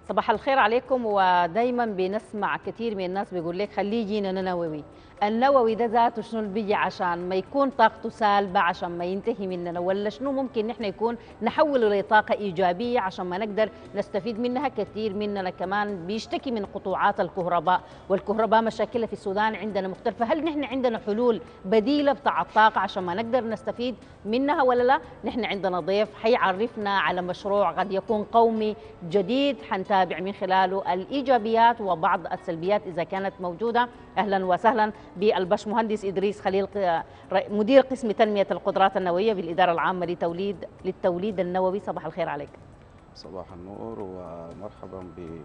صباح الخير عليكم. ودايما بنسمع كثير من الناس بيقول لك خليه يجينا نووي. النووي ده ذاته شنو اللي بيجي عشان ما يكون طاقته سالبة، عشان ما ينتهي مننا، ولا شنو ممكن نحن يكون نحوله لطاقة إيجابية عشان ما نقدر نستفيد منها؟ كثير مننا كمان بيشتكي من قطوعات الكهرباء، والكهرباء مشاكلها في السودان عندنا مختلفة. هل نحن عندنا حلول بديلة بتاع الطاقة عشان ما نقدر نستفيد منها ولا لا؟ نحن عندنا ضيف حيعرفنا على مشروع قد يكون قومي جديد حنتابع من خلاله الإيجابيات وبعض السلبيات إذا كانت موجودة. أهلا وسهلا بالبشمهندس إدريس خليل، مدير قسم تنمية القدرات النووية بالإدارة العامة للتوليد النووي. صباح الخير عليك. صباح النور ومرحبا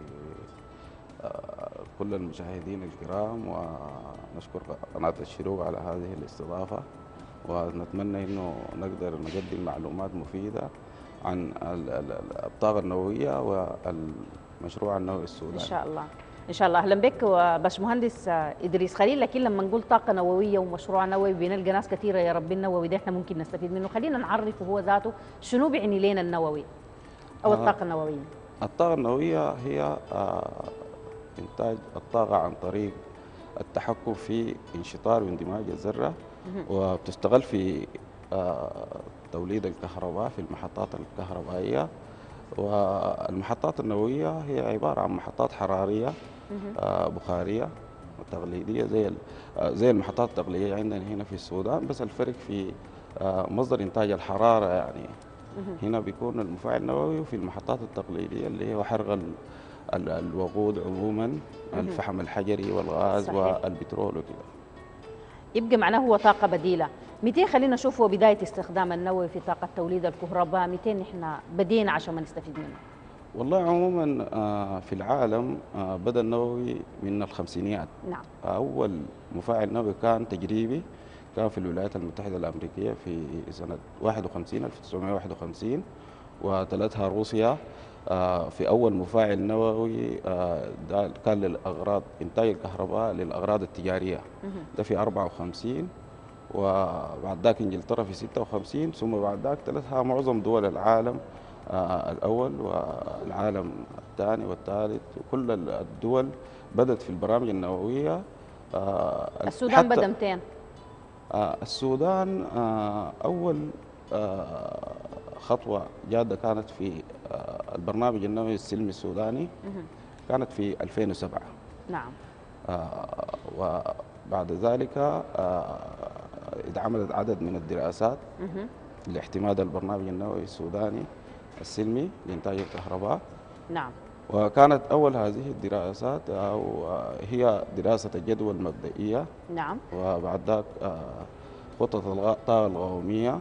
بكل المشاهدين الكرام، ونشكر قناة الشروق على هذه الاستضافة، ونتمنى انه نقدر نقدم معلومات مفيدة عن الطاقة النووية والمشروع النووي السوداني. إن شاء الله إن شاء الله. أهلا بك باشمهندس إدريس خليل. لكن لما نقول طاقة نووية ومشروع نووي بنلقى ناس كثيرة يا رب النووي ده احنا ممكن نستفيد منه. خلينا نعرفه هو ذاته شنو بيعني لنا النووي أو الطاقة النووية. الطاقة النووية هي إنتاج الطاقة عن طريق التحكم في انشطار واندماج الذرة، وبتشتغل في توليد الكهرباء في المحطات الكهربائية. والمحطات النووية هي عبارة عن محطات حرارية بخارية تقليدية زي المحطات التقليدية عندنا هنا في السودان، بس الفرق في مصدر إنتاج الحرارة. يعني هنا بيكون المفاعل النووي، وفي المحطات التقليدية اللي هو حرق الوقود عموما، الفحم الحجري والغاز صحيح. والبترول وكده. يبقى معناه هو طاقة بديلة. 200 خلينا نشوف هو بداية استخدام النووي في طاقة توليد الكهرباء. 200 نحن بدينا عشان ما نستفيد منه. والله عموما في العالم بدأ النووي من الخمسينيات. نعم. أول مفاعل نووي كان تجريبي، كان في الولايات المتحدة الأمريكية في سنة 1951، وتلتها روسيا في أول مفاعل نووي ده كان للأغراض إنتاج الكهرباء للأغراض التجارية، ده في 54. وبعد ذاك إنجلترا في 56، ثم بعد ذاك تلتها معظم دول العالم الأول والعالم الثاني والثالث، وكل الدول بدأت في البرامج النووية. السودان بدأ 200. السودان أول خطوة جادة كانت في البرنامج النووي السلمي السوداني، كانت في 2007. نعم. وبعد ذلك اتعملت عدد من الدراسات لاعتماد البرنامج النووي السوداني السلمي لإنتاج الكهرباء. نعم. وكانت أول هذه الدراسات أو هي دراسة الجدوى المبدئية. نعم. وبعد ذلك خطة الطاقة القومية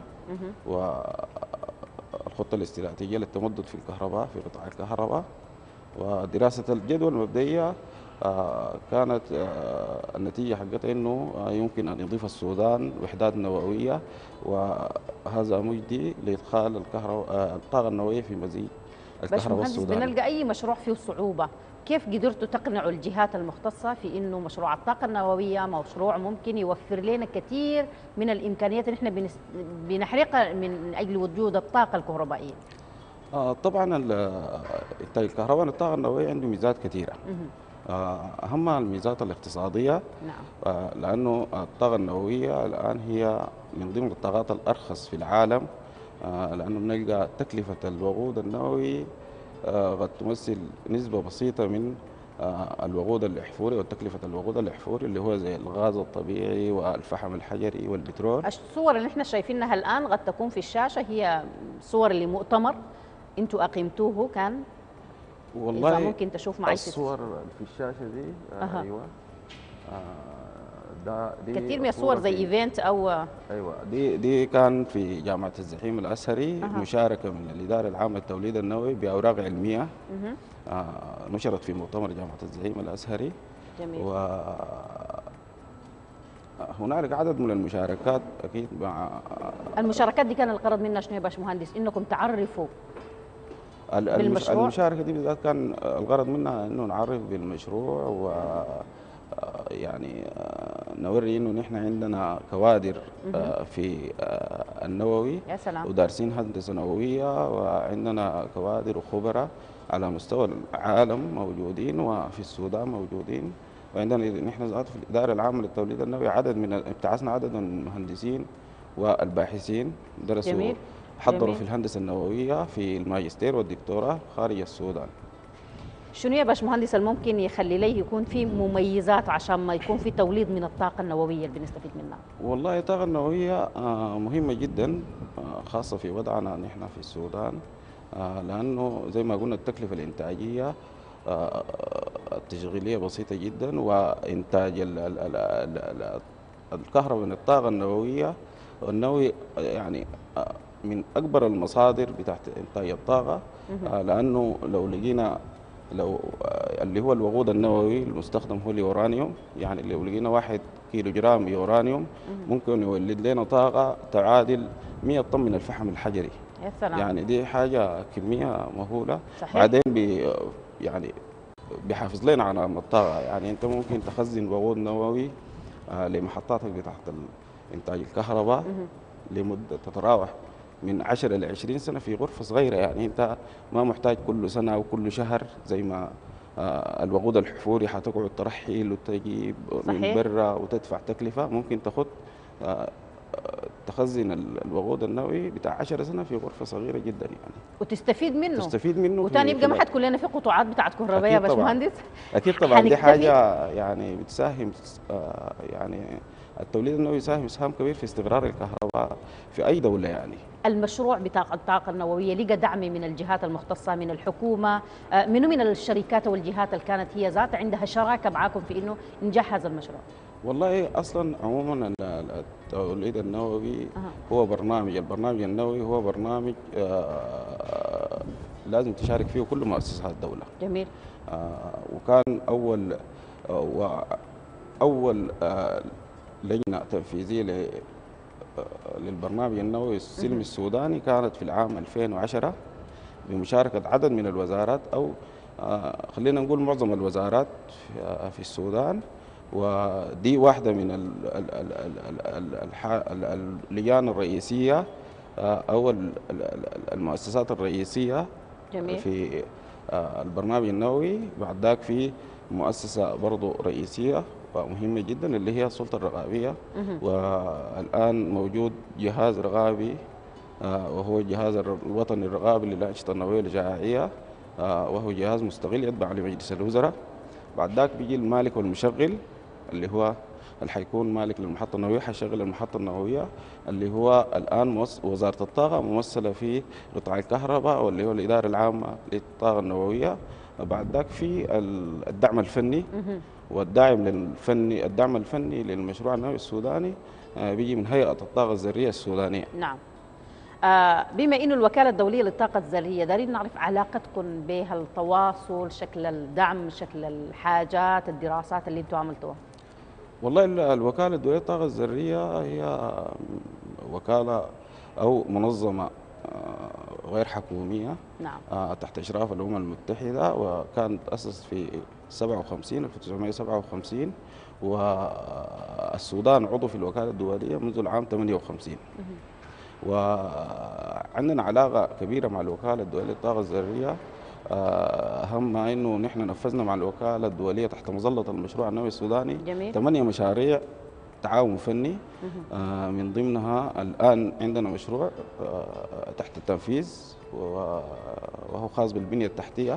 والخطة الاستراتيجية للتمدد في الكهرباء في قطاع الكهرباء. ودراسة الجدوى المبدئية كانت النتيجة حقتها إنه يمكن أن يضيف السودان وحدات نووية، وهذا مجدي لإدخال الطاقة النووية في مزيج الكهرباء السوداني. بنلقى أي مشروع فيه صعوبة، كيف قدرتوا تقنعوا الجهات المختصة في إنه مشروع الطاقة النووية مشروع ممكن يوفر لنا كثير من الإمكانيات اللي إحنا بنحرقها من أجل وجود الطاقة الكهربائية؟ طبعا إنتاج الكهرباء الطاقة النووية عنده ميزات كثيرة. أهمها الميزات الاقتصادية. نعم. لأنه الطاقة النووية الآن هي من ضمن الطاقات الأرخص في العالم، لأنه بنلقى تكلفة الوقود النووي قد تمثل نسبة بسيطة من الوقود الأحفوري، وتكلفة الوقود الأحفوري اللي هو زي الغاز الطبيعي والفحم الحجري والبترول. الصور اللي احنا شايفينها الآن قد تكون في الشاشة هي صور لمؤتمر انتوا أقيمتوه، كان والله إذا ممكن تشوف معي الصور في الشاشة دي أيوة. دي كثير من الصور زي ايفنت او ايوه دي كان في جامعه الزعيم الازهري، مشاركه من الاداره العامه للتوليد النووي باوراق علميه نشرت في مؤتمر جامعه الزعيم الازهري. جميل. وهنالك عدد من المشاركات اكيد مع المشاركات دي كان الغرض منها شنو يا باشمهندس؟ انكم تعرفوا بالمشروع؟ المشاركه دي بالذات كان الغرض منها انه نعرف بالمشروع، و يعني نوري انه نحن عندنا كوادر في النووي، يا سلام. ودارسين هندسه نوويه، وعندنا كوادر وخبراء على مستوى العالم موجودين، وفي السودان موجودين. وعندنا نحن ذات في الاداره العامه للتوليد النووي ابتعثنا عدد من المهندسين والباحثين درسوا جميل. حضروا جميل. في الهندسه النوويه في الماجستير والدكتوراه خارج السودان. شنو يا باشمهندس الممكن يخلي ليه يكون في مميزات عشان ما يكون في توليد من الطاقة النووية اللي بنستفيد منها؟ والله الطاقة النووية مهمة جدا، خاصة في وضعنا نحن في السودان، لأنه زي ما قلنا التكلفة الإنتاجية التشغيلية بسيطة جدا، وإنتاج الكهرباء من الطاقة النووية والنووي يعني من أكبر المصادر بتاعت إنتاج الطاقة، لأنه لو لقينا لو اللي هو الوقود النووي المستخدم هو اليورانيوم، يعني لو لقينا 1 كيلو جرام يورانيوم ممكن يولد لنا طاقة تعادل 100 طن من الفحم الحجري. يا سلام. يعني دي حاجة كمية مهولة. صحيح. بعدين يعني بيحافظ لنا على الطاقة، يعني أنت ممكن تخزن وقود نووي لمحطاتك بتاعت إنتاج الكهرباء لمدة تتراوح من 10 ل 20 سنة في غرفة صغيرة. يعني أنت ما محتاج كل سنة أو كل شهر زي ما الوقود الحفوري حتقعد ترحل وتجيب من برا وتدفع تكلفة. ممكن تاخد تخزن الوقود النووي بتاع 10 سنة في غرفة صغيرة جدا يعني، وتستفيد منه. تستفيد منه وتاني يبقى ما حتكون لنا في قطوعات بتاعت كهرباء يا باشمهندس. أكيد طبعا دي حاجة يعني بتساهم، يعني التوليد النووي يساهم إسهام كبير في استقرار الكهرباء في أي دولة. يعني المشروع بتاع الطاقة النووية لقى دعم من الجهات المختصة، من الحكومة، منو من الشركات والجهات اللي كانت هي ذات عندها شراكة معاكم في إنه نجاح هذا المشروع؟ والله أصلا عموما التوليد النووي هو البرنامج النووي هو برنامج لازم تشارك فيه كل مؤسسات الدولة. جميل. وكان أول لجنة تنفيذية للبرنامج النووي السلمي السوداني كانت في العام 2010 بمشاركة عدد من الوزارات، أو خلينا نقول معظم الوزارات في السودان. ودي واحدة من اللجان الرئيسية أو المؤسسات الرئيسية. جميل. في البرنامج النووي. بعد ذاك في مؤسسة برضو رئيسية ومهمة جدا اللي هي السلطة الرقابية. والآن موجود جهاز رقابي وهو الجهاز الوطني الرقابي للأنشطة النووية الجماعية، وهو جهاز مستقل يتبع لمجلس الوزراء. بعد ذاك بيجي المالك والمشغل اللي هو اللي حيكون مالك للمحطة النووية، حيشغل المحطة النووية اللي هو الآن وزارة الطاقة ممثلة في قطاع الكهرباء واللي هو الإدارة العامة للطاقة النووية. بعد ذاك في الدعم الفني، الدعم الفني للمشروع النووي السوداني بيجي من هيئة الطاقة الذرية السودانية. نعم. بما انه الوكاله الدوليه للطاقه الذريه، دارين نعرف علاقتكم بها، التواصل، شكل الدعم، شكل الحاجات، الدراسات اللي انتم عملتوها. والله الوكاله الدوليه للطاقه الذريه هي وكاله او منظمه غير حكوميه. نعم. تحت اشراف الامم المتحده، وكانت تاسس في 1957 والسودان عضو في الوكاله الدوليه منذ العام 58. وعندنا علاقة كبيرة مع الوكالة الدولية للطاقة الذرية. أهمها أنه نحن نفذنا مع الوكالة الدولية تحت مظلة المشروع النووي السوداني. جميل. 8 مشاريع تعاون فني. من ضمنها الآن عندنا مشروع تحت التنفيذ وهو خاص بالبنية التحتية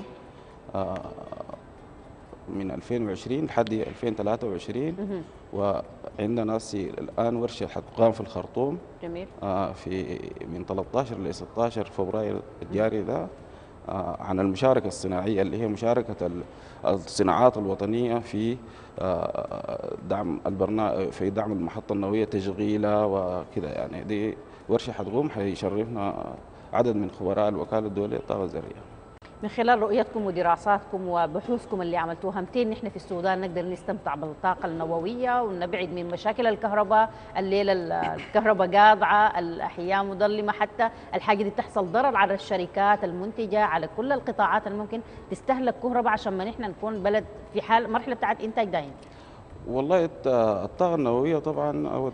من 2020 لحد 2023. وعندنا الآن ورشة حتقام في الخرطوم. جميل. في من 13 ل 16 فبراير الجاري ده عن المشاركة الصناعية اللي هي مشاركة الصناعات الوطنية في دعم في دعم المحطة النووية تشغيلها وكذا. يعني دي ورشة حتقوم حيشرفنا عدد من خبراء الوكالة الدولية للطاقة الذرية. من خلال رؤيتكم ودراساتكم وبحوثكم اللي عملتوها، متين نحن في السودان نقدر نستمتع بالطاقة النووية ونبعد من مشاكل الكهرباء؟ الليلة الكهرباء قاطعة، الأحياء مظلمة، حتى الحاجة دي تحصل ضرر على الشركات المنتجة، على كل القطاعات اللي ممكن تستهلك كهرباء، عشان ما نحن نكون بلد في حال مرحلة بتاعت إنتاج دائم. والله الطاقة النووية طبعا أو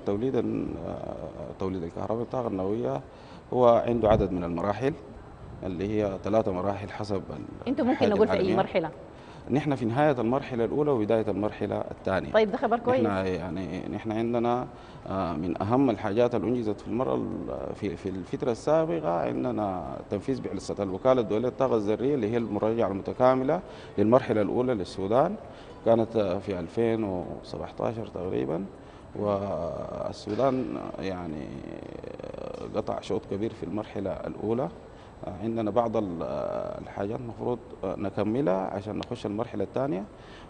توليد الكهرباء. الطاقة النووية هو عنده عدد من المراحل اللي هي 3 مراحل حسب انتوا ممكن الحاجة نقول في اي العالمية. مرحله؟ نحن في نهاية المرحلة الأولى وبداية المرحلة الثانية. طيب ده خبر نحن كويس. يعني نحن عندنا من أهم الحاجات اللي أنجزت في المرة في الفترة السابقة عندنا تنفيذ بعثة الوكالة الدولية للطاقة الذرية اللي هي المراجعة المتكاملة للمرحلة الأولى للسودان، كانت في 2017 تقريبا. والسودان يعني قطع شوط كبير في المرحلة الأولى. عندنا بعض الحاجات المفروض نكملها عشان نخش المرحلة الثانية.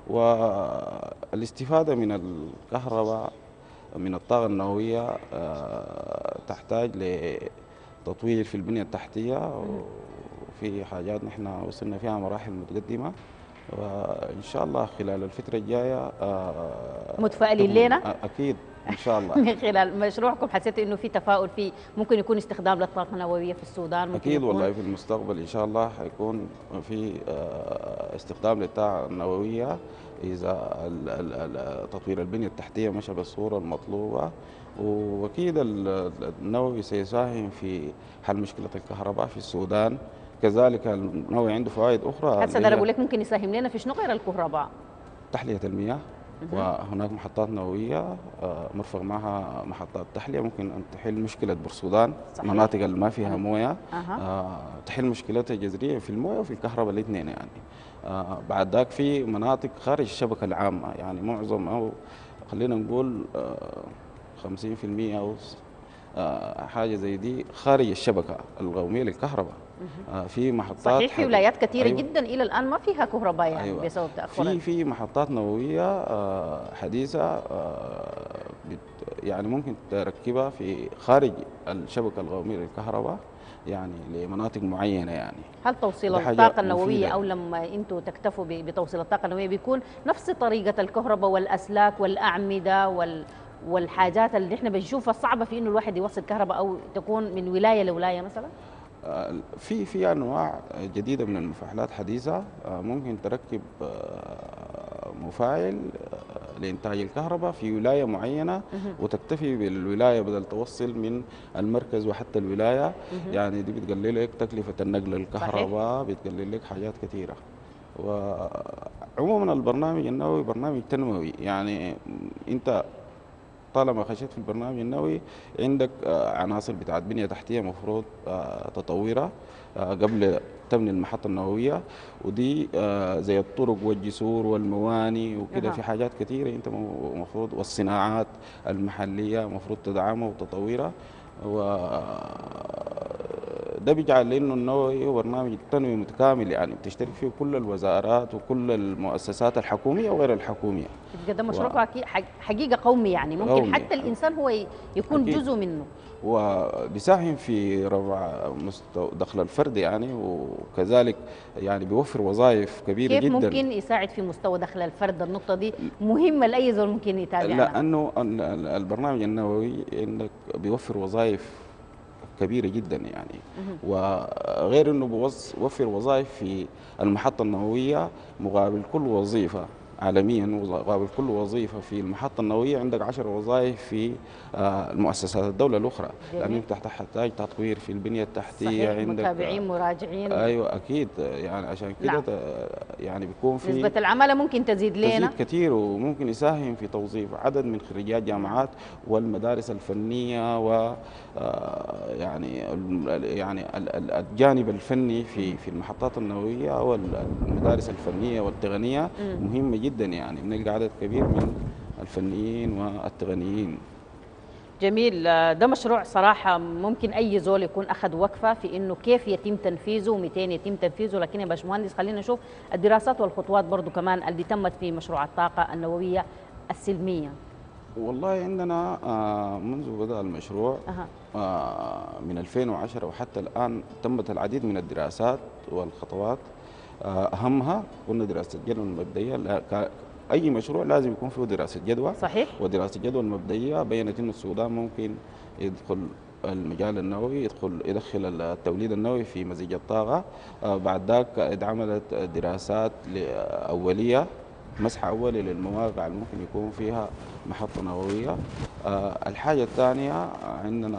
والاستفادة من الكهرباء من الطاقة النووية تحتاج لتطوير في البنية التحتية، وفي حاجات نحن وصلنا فيها مراحل متقدمة، وإن شاء الله خلال الفترة الجاية متفائلين لينا؟ أكيد إن شاء الله. من خلال مشروعكم حسيتوا انه في تفاؤل، في ممكن يكون استخدام للطاقه النوويه في السودان؟ ممكن أكيد يكون والله في المستقبل إن شاء الله حيكون في استخدام للطاقة النووية إذا تطوير البنية التحتية مشى بالصورة المطلوبة. وأكيد النووي سيساهم في حل مشكلة الكهرباء في السودان. كذلك النووي عنده فوائد أخرى هسه اللي ده هي بقول لك ممكن يساهم لنا في شنو غير الكهرباء؟ تحلية المياه. وهناك محطات نووية مرفق معها محطات تحلية ممكن أن تحل مشكلة بورسودان. صحيح. المناطق اللي ما فيها موية أها. تحل مشكلتها الجذرية في الموية وفي الكهرباء الاثنين يعني. بعد ذاك في مناطق خارج الشبكة العامة، يعني معظم أو خلينا نقول 50% أو حاجة زي دي خارج الشبكة القومية للكهرباء. في محطات صحيح، في ولايات كثيره أيوة. جدا الى الان ما فيها كهرباء يعني. أيوة. بسبب تاخر في محطات نووية حديثة يعني ممكن تركبها في خارج الشبكة القومية للكهرباء يعني لمناطق معينة يعني. هل توصيل ده حاجة الطاقة النووية مفيدة. أو لما أنتم تكتفوا بتوصيل الطاقة النووية بيكون نفس طريقة الكهرباء والأسلاك والأعمدة والحاجات اللي احنا بنشوفها صعبة في إنه الواحد يوصل كهرباء أو تكون من ولاية لولاية مثلا؟ في انواع جديده من المفاعلات حديثه ممكن تركب مفاعل لانتاج الكهرباء في ولايه معينه وتكتفي بالولايه بدل توصل من المركز وحتى الولايه. يعني دي بتقلل لك تكلفه النقل الكهرباء، بتقلل لك حاجات كثيره. وعموما البرنامج النووي برنامج تنموي، يعني انت طالما خشيت في البرنامج النووي عندك عناصر بتاعت بنية تحتية مفروض تطورها قبل تبني المحطة النووية، ودي زي الطرق والجسور والمواني وكده. في حاجات كثيرة انت مفروض، والصناعات المحلية مفروض تدعمها وتطورها. ده بيجعل انه النووي هو برنامج تنموي متكامل، يعني بتشترك فيه كل الوزارات وكل المؤسسات الحكومية وغير الحكومية. ده مشروع حقيقة قومي، يعني ممكن قومي. حتى الإنسان هو يكون أكيد. جزء منه، وبيساهم في رفع دخل الفرد يعني، وكذلك يعني بيوفر وظائف كبيرة كيف جدا. ممكن يساعد في مستوى دخل الفرد؟ النقطة دي مهمة لأي زول ممكن يتابعنا. لأنه البرنامج النووي إنك بيوفر وظائف كبيرة جدا يعني. وغير انه بيوفر وظائف في المحطة النووية مقابل كل وظيفة عالميا، مقابل كل وظيفة في المحطة النووية عندك 10 وظائف في المؤسسات الدولة الأخرى. لأن أنت تحتاج تطوير في البنية التحتية. صحيح. عندك متابعين، مراجعين. أيوة أكيد، يعني عشان كده نعم. يعني بيكون في نسبة العمالة ممكن تزيد لنا، تزيد كثير، وممكن يساهم في توظيف عدد من خريجات جامعات والمدارس الفنية و يعني الجانب الفني في المحطات النووية والمدارس الفنية والتقنية مهمة جدا. يعني بنلقى عدد كبير من الفنيين والتقنيين. جميل. ده مشروع صراحة ممكن أي زول يكون أخذ وقفة في إنه كيف يتم تنفيذه و200 يتم تنفيذه. لكن يا باشمهندس خلينا نشوف الدراسات والخطوات برضو كمان اللي تمت في مشروع الطاقة النووية السلمية. والله عندنا منذ بدأ المشروع من 2010 وحتى الآن تمت العديد من الدراسات والخطوات. أهمها قلنا دراسة الجدوى المبدئية. أي مشروع لازم يكون فيه دراسة جدوى. صحيح. ودراسة الجدوى المبدئية بينت إنه السودان ممكن يدخل المجال النووي، يدخل التوليد النووي في مزيج الطاقة. بعد ذاك اتعملت دراسات أولية مسح أولي للمواقع اللي ممكن يكون فيها محطة نووية. الحاجة الثانية عندنا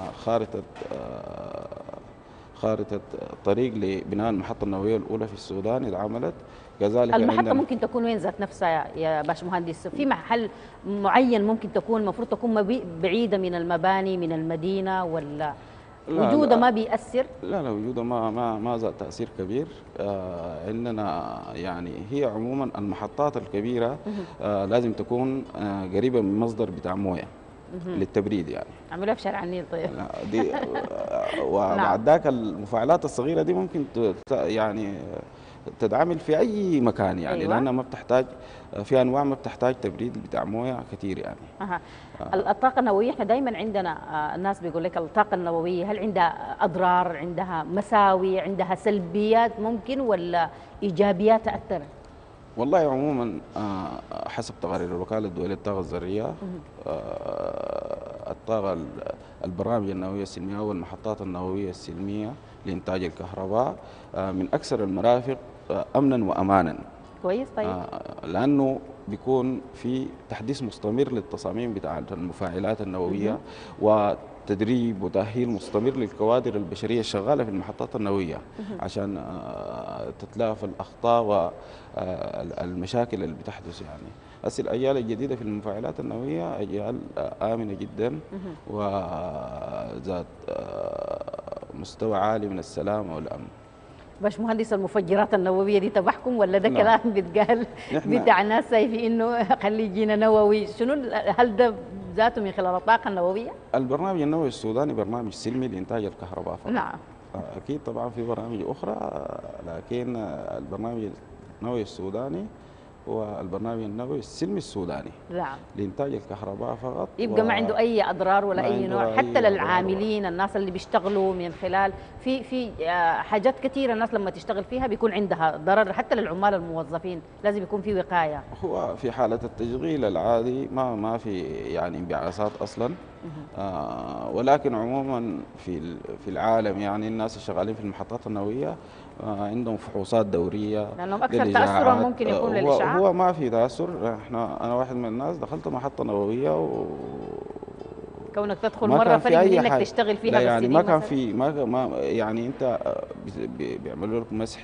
خارطة طريق لبناء المحطة النووية الأولى في السودان إذا عملت. كذلك المحطة عندنا ممكن تكون وين ذات نفسها يا باشمهندس؟ في محل معين ممكن تكون المفروض تكون بعيدة من المباني من المدينة، ولا لا وجودها لا ما بيأثر؟ لا وجودها ما ذات تأثير كبير. عندنا يعني هي عموما المحطات الكبيرة لازم تكون قريبة من مصدر بتاع موية للتبريد يعني. عملوها في شارع النيل طيب. لا، دي نعم. وبعد ذاك المفاعلات الصغيرة دي ممكن يعني تتعامل في أي مكان يعني. أيوة. لأنها ما بتحتاج، في أنواع ما بتحتاج تبريد بتاع موية كتير يعني. أها. الطاقة النووية احنا دايما عندنا الناس بيقول لك الطاقة النووية هل عندها أضرار، عندها مساوي، عندها سلبيات ممكن، ولا إيجابيات أكثر؟ والله عموما حسب تقارير الوكالة الدولية للطاقة الذرية، الطاقة البرامج النووية السلمية أو المحطات النووية السلمية لإنتاج الكهرباء من أكثر المرافق أمنا وأمانا. كويس. طيب. لأنه بيكون في تحديث مستمر للتصاميم بتاع المفاعلات النووية، وتدريب وتأهيل مستمر للكوادر البشرية الشغالة في المحطات النووية عشان تتلافى الأخطاء والمشاكل اللي بتحدث يعني. هسه الأجيال الجديدة في المفاعلات النووية أجيال آمنة جدا وذات مستوى عالي من السلامة والأمن. باشمهندس، المفجرات النووية دي تبعكم ولا ده لا. كلام بيتقال بتاع ناس شايفين انه خلي يجينا نووي؟ شنو هل ده ذاته من خلال الطاقة النووية؟ البرنامج النووي السوداني برنامج سلمي لإنتاج الكهرباء فقط. نعم. أكيد طبعا في برامج أخرى، لكن البرنامج النووي السوداني هو البرنامج النووي السلمي السوداني نعم. لإنتاج الكهرباء فقط. يبقى ما عنده أي أضرار ولا أي نوع عنده حتى أي للعاملين، الناس اللي بيشتغلوا من خلال في حاجات كثيرة الناس لما تشتغل فيها بيكون عندها ضرر، حتى للعمال الموظفين لازم يكون في وقاية. هو في حالة التشغيل العادي ما في يعني انبعاثات أصلا. ولكن عموما في العالم يعني الناس الشغالين في المحطات النووية عندهم فحوصات دورية لأنهم أكثر للإشعاعات. تأثرا ممكن يكون للإشعاع. هو ما في تأثر. أنا واحد من الناس دخلت محطة نووية كونك تدخل ما مرة كان في فرق من أي انك حاجة. تشتغل فيها لا يعني بالسنين ما كان مثلاً. في ما يعني أنت بيعملوا لك مسح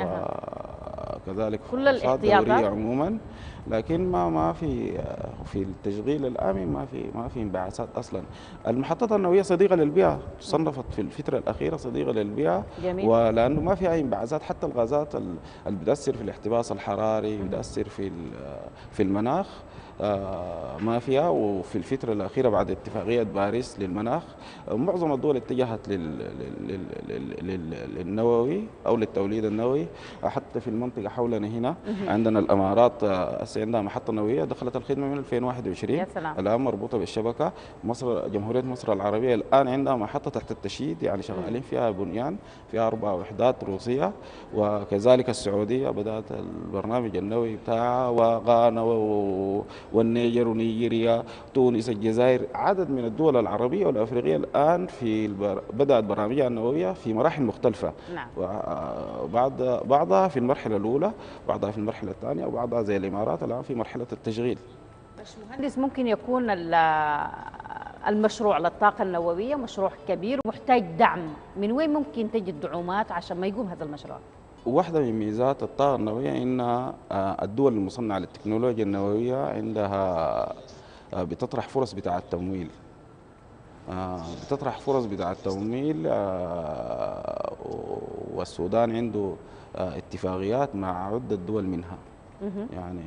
وكذلك كل فحوصات الاحتياطات. دورية عموما، لكن ما في التشغيل الآمن ما في انبعاثات أصلا. المحطات النووية صديقة للبيئة، تصنفت في الفترة الأخيرة صديقة للبيئة. جميل. ولأنه ما في أي انبعاثات، حتى الغازات اللي بتأثر في الاحتباس الحراري بتأثر في المناخ ما فيها. وفي الفترة الأخيرة بعد اتفاقية باريس للمناخ معظم الدول اتجهت للنووي أو للتوليد النووي. حتى في المنطقة حولنا هنا عندنا الإمارات عندها محطة نووية دخلت الخدمة من 2021. يا سلام. الآن مربوطة بالشبكة. مصر، جمهورية مصر العربية الآن عندها محطة تحت التشييد يعني شغالين فيها بنيان، فيها 4 وحدات روسية. وكذلك السعودية بدأت البرنامج النووي بتاعها، وغانا والنيجر ونيجيريا، تونس، الجزائر، عدد من الدول العربية والأفريقية الآن بدأت برامجها النووية في مراحل مختلفة. نعم. بعضها في المرحلة الأولى، بعضها في المرحلة الثانية، وبعضها زي الإمارات الآن في مرحلة التشغيل. باشمهندس، ممكن يكون المشروع للطاقة النووية مشروع كبير ومحتاج دعم، من وين ممكن تجد دعومات عشان ما يقوم هذا المشروع؟ واحدة من ميزات الطاقة النووية إن الدول المصنعة للتكنولوجيا النووية عندها بتطرح فرص بتاع التمويل. والسودان عنده اتفاقيات مع عدة دول منها. يعني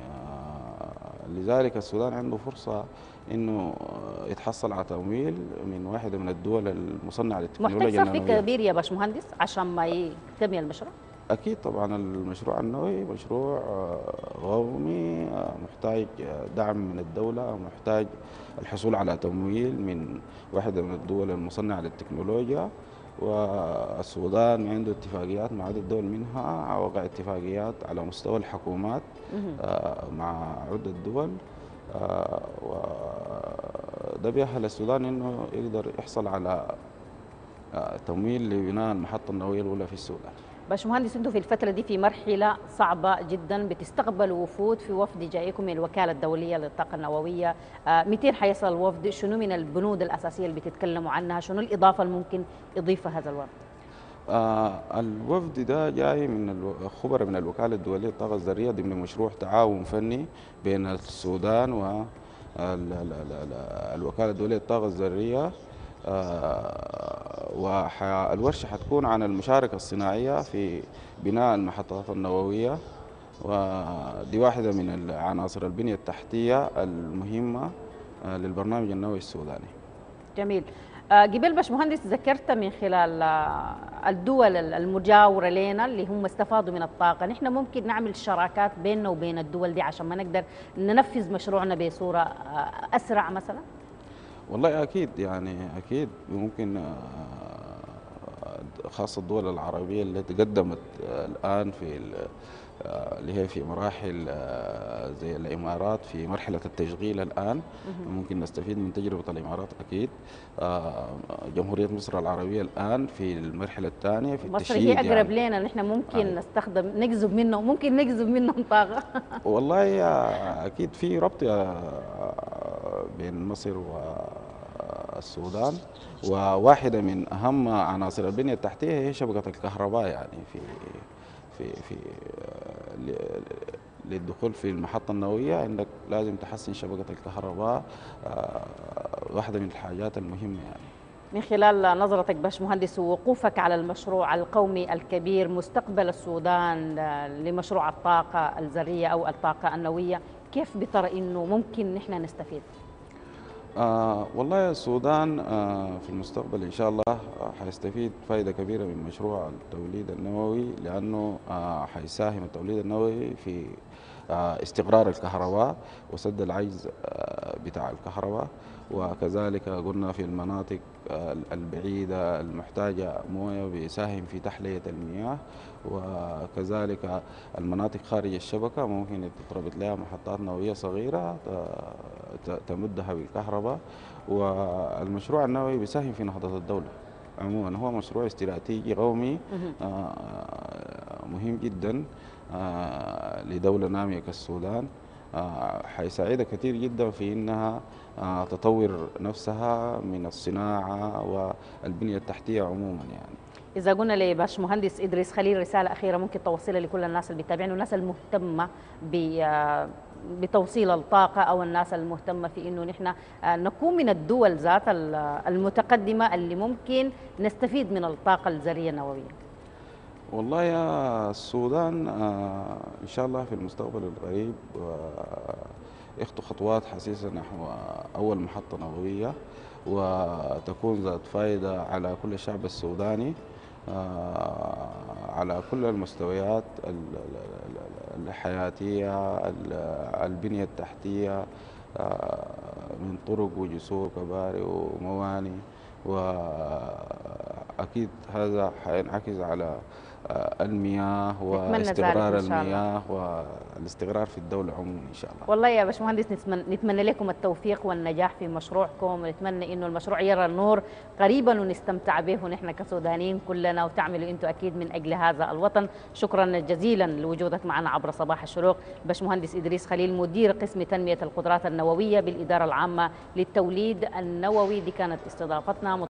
لذلك السودان عنده فرصة إنه يتحصل على تمويل من واحدة من الدول المصنعة للتكنولوجيا محتاج النووية. صرف كبير يا باشمهندس عشان ما يكتمل المشروع؟ أكيد طبعا المشروع النووي مشروع قومي محتاج دعم من الدولة، محتاج الحصول على تمويل من واحدة من الدول المصنعة للتكنولوجيا. والسودان عنده اتفاقيات مع عدة دول، منها وقع اتفاقيات على مستوى الحكومات مع عدة دول. وده بيأهل السودان إنه يقدر يحصل على تمويل لبناء المحطة النووية الأولى في السودان. باشمهندس، انتم في الفترة دي في مرحلة صعبة جدا، بتستقبلوا وفود، في وفد جايكم من الوكالة الدولية للطاقة النووية. 200 حيصل الوفد، شنو من البنود الأساسية اللي بتتكلموا عنها؟ شنو الإضافة اللي ممكن يضيفها هذا الوفد؟ الوفد ده جاي من خبراء من الوكالة الدولية للطاقة الذرية ضمن مشروع تعاون فني بين السودان والوكالة الدولية للطاقة الذرية. والورشة حتكون عن المشاركة الصناعية في بناء المحطات النووية، ودي واحدة من عناصر البنية التحتية المهمة للبرنامج النووي السوداني. جميل. قبل باشمهندس ذكرت من خلال الدول المجاورة لنا اللي هم استفادوا من الطاقة، نحن ممكن نعمل شراكات بيننا وبين الدول دي عشان ما نقدر ننفذ مشروعنا بصورة أسرع مثلا؟ والله أكيد، يعني أكيد ممكن، خاصة الدول العربية التي قدمت الآن في اللي هي في مراحل زي الإمارات في مرحلة التشغيل الآن، ممكن نستفيد من تجربة الإمارات أكيد. جمهورية مصر العربية الآن في المرحلة الثانية في مصر التشييد، هي أقرب يعني لنا، نحن ممكن نستخدم نجذب منهم طاقة. والله أكيد في ربط بين مصر والسودان، وواحدة من أهم عناصر البنية التحتية هي شبكة الكهرباء. يعني في للدخول في المحطة النووية عندك لازم تحسن شبكة الكهرباء، واحدة من الحاجات المهمة يعني. من خلال نظرتك باشمهندس ووقوفك على المشروع القومي الكبير، مستقبل السودان لمشروع الطاقة الذرية أو الطاقة النووية، كيف بترى إنه ممكن نحن نستفيد؟ والله السودان في المستقبل إن شاء الله حيستفيد فائدة كبيرة من مشروع التوليد النووي، لأنه حيساهم التوليد النووي في استقرار الكهرباء وسد العجز بتاع الكهرباء، وكذلك قلنا في المناطق البعيدة المحتاجة موية بيساهم في تحلية المياه، وكذلك المناطق خارج الشبكة ممكن تتربط لها محطات نووية صغيرة تمدها بالكهرباء. والمشروع النووي بيساهم في نهضة الدولة عموما، هو مشروع استراتيجي قومي مهم جدا لدولة نامية كالسودان. حيساعدها كثير جدا في انها تطور نفسها من الصناعة والبنية التحتية عموما يعني. إذا قلنا لباشمهندس إدريس خليل رسالة أخيرة ممكن توصلها لكل الناس اللي بيتابعنا والناس المهتمة بتوصيل الطاقة، أو الناس المهتمة في إنه نحن نكون من الدول ذات المتقدمة اللي ممكن نستفيد من الطاقة الذرية النووية؟ والله يا السودان إن شاء الله في المستقبل القريب يخطو خطوات حسيسة نحو أول محطة نووية، وتكون ذات فائدة على كل الشعب السوداني على كل المستويات الحياتية، البنية التحتية، من طرق وجسور كباري ومواني، وأكيد هذا حينعكس على المياه واستقرار المياه والاستقرار في الدولة عموما إن شاء الله. والله يا باشمهندس نتمنى لكم التوفيق والنجاح في مشروعكم، ونتمنى إنه المشروع يرى النور قريبا ونستمتع به ونحن كسودانيين كلنا، وتعملوا أنتم أكيد من أجل هذا الوطن. شكرا جزيلا لوجودك معنا عبر صباح الشروق باشمهندس إدريس خليل، مدير قسم تنمية القدرات النووية بالإدارة العامة للتوليد النووي. دي كانت استضافتنا.